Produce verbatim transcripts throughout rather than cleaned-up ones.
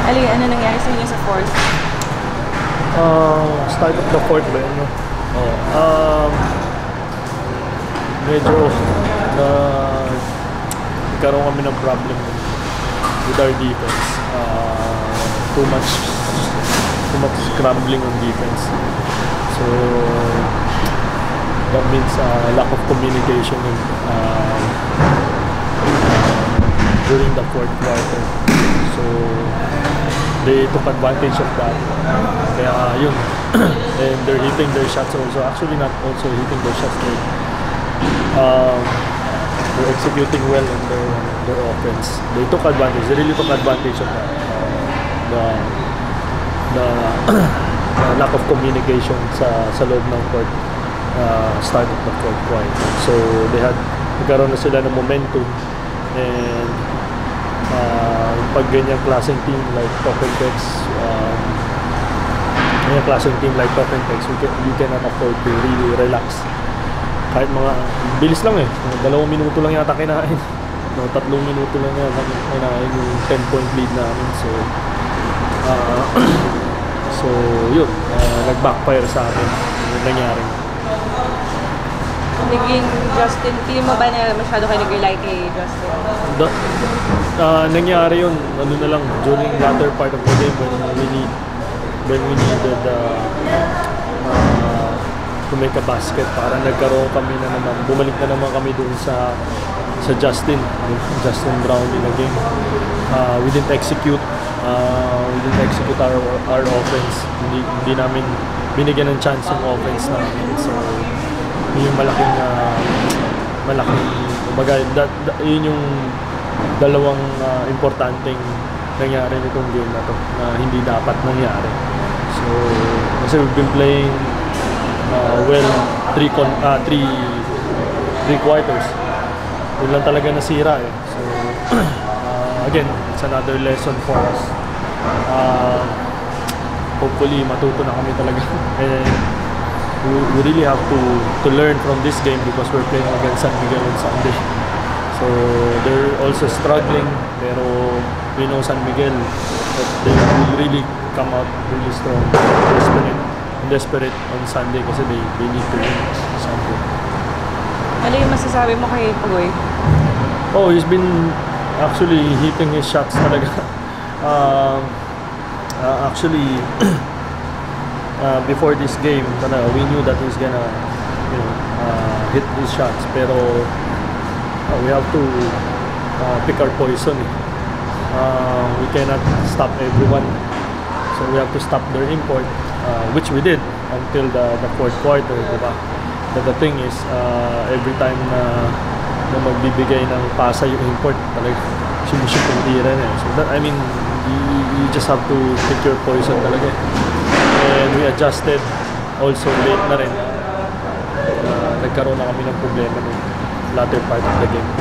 Ali, ano nangyari sa inyo sa fourth? Uh, start of the fourth ba yun, no? Oh, um, medyo na uh, nagkaroon kami ng problem with our defense. Uh, too much too much scrambling on defense. So that means uh, lack of communication in, uh, during the fourth quarter. So they took advantage of that. Kaya yun. And they're hitting their shots also. Actually not also hitting their shots. They're, um, they're executing well in their, their offense. They took advantage. They really took advantage of that. Uh, the the, the lack of communication sa, sa loob ng court. Uh, start of the fourth quarter. So they had, nagkaroon na sila ng momentum. And Uh, pag ganyang klaseng team like Top and Tex, um, ganyang klaseng team like Top and Tex, we, can, we cannot afford to really relax. Kahit mga, bilis lang eh, dalawang minuto lang yata kinain. No, tatlong minuto lang yata kinain yung ten point lead namin. So, uh, so yun, uh, nag-backfire sa amin yung nangyari. Naging Justin, feeling mo ba na masyado kayo nag-rely kay Justin? The, uh, nangyari yun, ano na lang, during latter part of the game when we need, when we needed uh, uh, to make a basket. Para nagkaroon kami na naman, bumalik na naman kami dun sa sa Justin, Justin Brown in the game. Uh, we didn't execute, uh, we didn't execute our, our offense. Hindi, hindi namin binigyan ng chance yung offense namin. So, yung malaking uh, malaking bagay, that, that, yun yung dalawang uh, importanteng nangyari nitong game na to na hindi dapat nangyari. So kasi we've been playing uh, well three con uh, three three quarters. Yun lang talaga nasira eh. So uh, again, it's another lesson for us. Uh, hopefully matuto na kami talaga. And we really have to to learn from this game because we're playing against San Miguel on Sunday. So they're also struggling, pero we know San Miguel that they will really come out really strong, desperate, desperate on Sunday kasi they they need to win Sunday. Ano yung masasabi mo kay Pugoy? Oh, he's been actually hitting his shots talaga. uh, uh, actually. Uh, before this game, kana, we knew that he's gonna, you know, uh, hit his shots. Pero uh, we have to uh, pick our poison. Uh, we cannot stop everyone, so we have to stop their import, uh, which we did until the, the fourth quarter, diba? But the thing is, uh, every time na, na magbibigay ng pasa yung import, talaga sinuship yung tira na. So that, I mean, you, you just have to pick your poison talaga. And we adjusted also late na rin. Uh, nagkaroon na kami ng problema ng latter part of the game.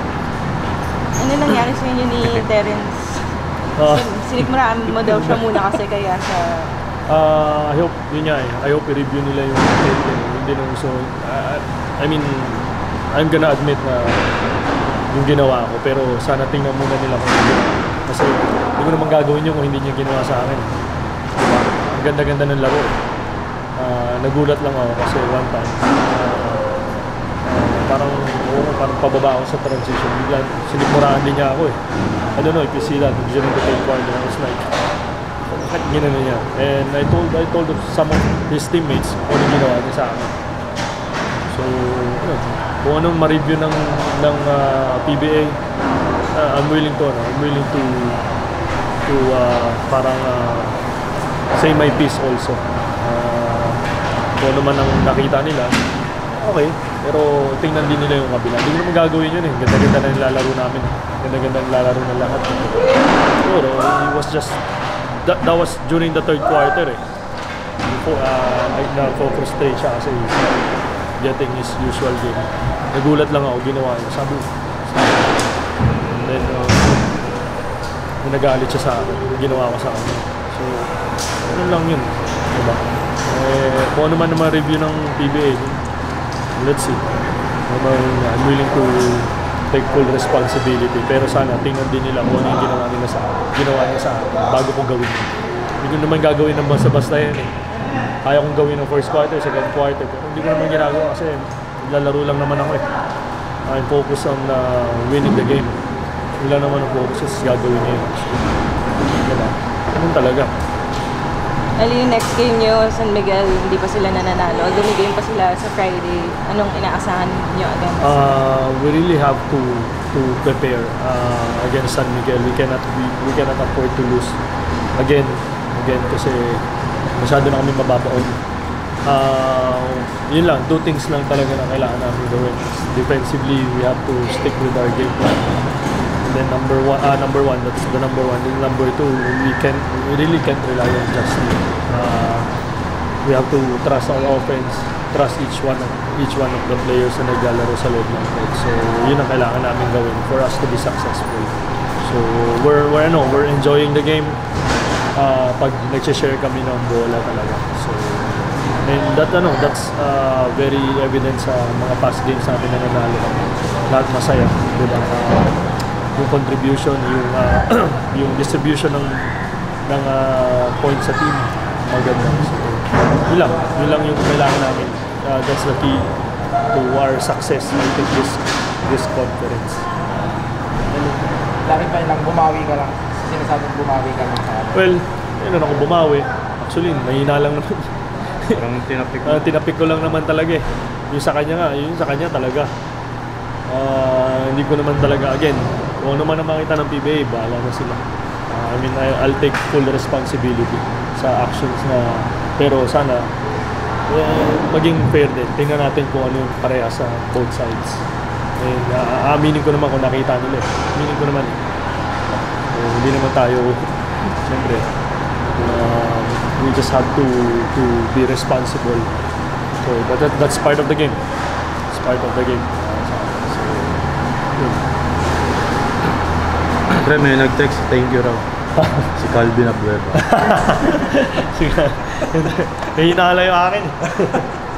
Ano nangyari sa inyo ni Terrence? Uh, Sinikmuraan mo daw siya muna kasi kaya sa... Uh, I hope, yun nga eh. I hope i-review nila yung tape. Hindi nung so... Uh, I mean, I'm gonna admit na yung ginawa ko. Pero sana tingnan muna nila kung hindi. Kasi hindi ko naman gagawin yun kung hindi niya ginawa sa akin. Diba? Ganda-ganda ng laro. Uh, nagulat lang ako kasi one time uh, uh, parang oh, parang pababa ako sa transition. Bigla sinikmuraan din niya ako eh. I don't know if you see that during the third quarter. I was like, bakit ginano niya? And I told I told some of his teammates kung ano ginawa niya sa akin. So, yun. Kung anong ma-review ng, ng uh, P B A, uh, I'm willing to, no? I'm willing to to uh, parang uh, say my piece also. Uh, kung ano man ang nakita nila, okay. Pero tingnan din nila yung kabila. Hindi ko naman gagawin yun eh. Ganda-ganda na nilalaro namin. Ganda-ganda na nilalaro na lahat. Siguro, it was just, that, that was during the third quarter eh. Before, uh, na-frustrate siya kasi he's getting his usual game. Nagulat lang ako, ginawa niya. Sabi, and then, uh, nagalit siya sa akin. Ginawa ko sa akin. So, ano lang yun, diba? Eh, kung ano man naman review ng P B A, let's see. I'm willing to take full responsibility. Pero sana tingnan din nila kung ano yung ginawa nila sa ginawa niya sa akin bago ko gawin. Hindi ko naman gagawin ng basta-basta yan eh. Kaya kong gawin ng first quarter, second quarter, pero hindi ko naman ginagawa kasi lalaro lang naman ako eh. I'm focused on uh, winning the game. Wala naman ang focus is gagawin niya yun. So, diba? Ganun talaga. Ali, yung next game nyo, San Miguel, hindi pa sila nananalo. Gumigame pa sila sa Friday. Anong inaasahan nyo against? Uh, we really have to to prepare uh, against San Miguel. We cannot we, we cannot afford to lose again again kasi masyado na kami mababaon. Uh, yun lang, two things lang talaga na kailangan namin gawin. Defensively, we have to stick with our game plan. And then number one, uh, number one, that's the number one. And number two, we can we really can't rely on just me. Uh, we have to trust our offense, trust each one of each one of the players na naglalaro sa loob ng court. So yun ang kailangan namin gawin for us to be successful. So we're we're ano, we're enjoying the game. Uh, pag nag-share kami ng bola talaga. So and that ano, that's uh, very evident sa mga past games natin na nanalo kami. Lahat masaya, di ba? Uh, yung contribution, yung uh, yung distribution ng ng uh, points sa team, maganda. So, yun lang, yun lang yung kailangan namin. Uh, that's the key to our success I think this this conference. Laki pa lang, bumawi ka lang. Sinasabing bumawi ka lang sa akin. Well, yun ako bumawi. Actually, mahina lang naman. Parang tinapik uh, tinapik ko lang naman talaga eh. Yung sa kanya nga, yung sa kanya talaga. Uh, hindi ko naman talaga, again, kung ano man ang makita ng P B A, bahala na sila. Uh, I mean, I, I'll take full responsibility sa actions na, pero sana, eh, maging fair din. Tingnan natin kung ano yung pareha sa both sides. And uh, aminin ko naman kung nakita nila eh. Aminin ko naman eh. So, hindi naman tayo, siyempre, uh, we just have to to be responsible. So, but that, that's part of the game. It's part of the game. Pre, may nag-text, thank you raw. Si Calvin Abueva. Sige. May hinala yung akin.